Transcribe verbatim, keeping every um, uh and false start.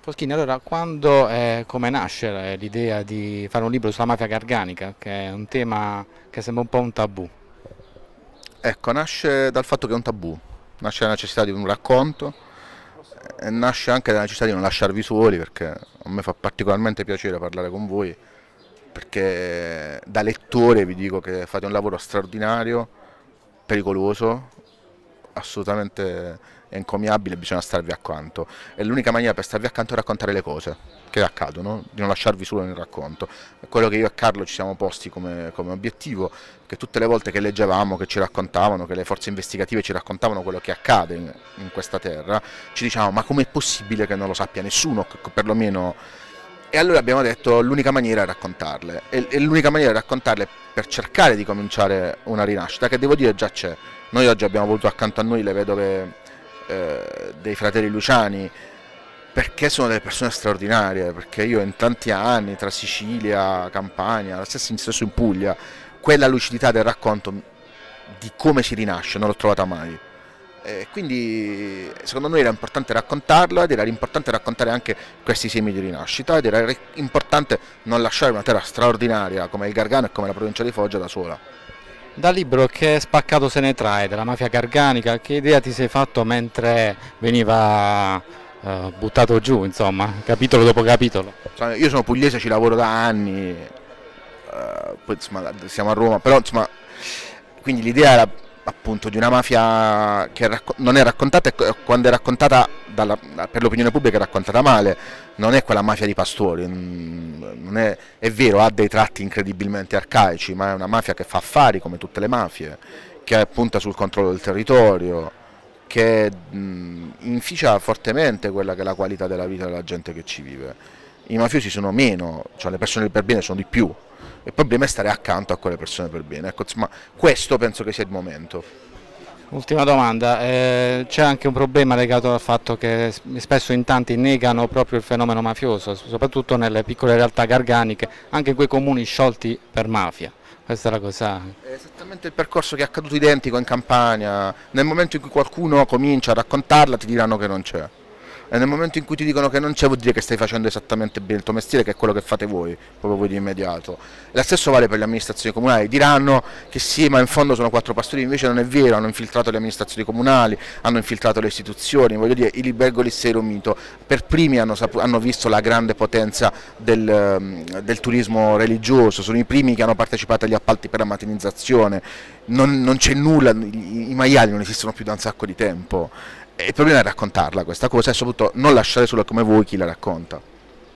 Foschini, allora quando e come nasce l'idea di fare un libro sulla mafia garganica, che è un tema che sembra un po' un tabù? Ecco, nasce dal fatto che è un tabù, nasce dalla necessità di un racconto e nasce anche dalla necessità di non lasciarvi soli, perché a me fa particolarmente piacere parlare con voi, perché da lettore vi dico che fate un lavoro straordinario, pericoloso, assolutamente encomiabile, bisogna starvi accanto e l'unica maniera per starvi accanto è raccontare le cose che accadono, di non lasciarvi solo nel racconto. È quello che io e Carlo ci siamo posti come, come obiettivo, che tutte le volte che leggevamo, che ci raccontavano, che le forze investigative ci raccontavano quello che accade in, in questa terra, ci diciamo ma com'è possibile che non lo sappia nessuno, perlomeno. E allora abbiamo detto l'unica maniera è raccontarle e, e l'unica maniera è raccontarle per cercare di cominciare una rinascita, che devo dire già c'è. Noi oggi abbiamo avuto accanto a noi le vedove eh, dei fratelli Luciani, perché sono delle persone straordinarie, perché io in tanti anni tra Sicilia, Campania, la stessa stesso in Puglia, quella lucidità del racconto di come si rinasce non l'ho trovata mai. E quindi secondo noi era importante raccontarlo ed era importante raccontare anche questi semi di rinascita ed era importante non lasciare una terra straordinaria come il Gargano e come la provincia di Foggia da sola. Dal libro Che spaccato se ne trae della mafia garganica, che idea ti sei fatto mentre veniva eh, buttato giù, insomma, capitolo dopo capitolo? Io sono pugliese, ci lavoro da anni, eh, poi insomma siamo a Roma, però insomma, quindi l'idea era appunto di una mafia che non è raccontata e quando è raccontata dalla, per l'opinione pubblica è raccontata male, non è quella mafia di pastori, non è, è vero, ha dei tratti incredibilmente arcaici, ma è una mafia che fa affari come tutte le mafie, che punta sul controllo del territorio, che mh, inficia fortemente quella che è la qualità della vita della gente che ci vive. I mafiosi sono meno, cioè le persone per bene sono di più. Il problema è stare accanto a quelle persone per bene. Ecco, insomma, questo penso che sia il momento. Ultima domanda, eh, c'è anche un problema legato al fatto che spesso in tanti negano proprio il fenomeno mafioso, soprattutto nelle piccole realtà garganiche, anche in quei comuni sciolti per mafia. Questa è la cosa. È esattamente il percorso che è accaduto identico in Campania. Nel momento in cui qualcuno comincia a raccontarla ti diranno che non c'è. E nel momento in cui ti dicono che non c'è vuol dire che stai facendo esattamente bene il tuo mestiere, che è quello che fate voi, proprio voi di immediato. E lo stesso vale per le amministrazioni comunali, diranno che sì, ma in fondo sono quattro pastori, invece non è vero, hanno infiltrato le amministrazioni comunali, hanno infiltrato le istituzioni, voglio dire, i Libergo Lissero Mito per primi hanno, hanno visto la grande potenza del, del turismo religioso, sono i primi che hanno partecipato agli appalti per la maternizzazione, non, non c'è nulla, i, i maiali non esistono più da un sacco di tempo. Il problema è raccontarla questa cosa e soprattutto non lasciare solo come voi chi la racconta.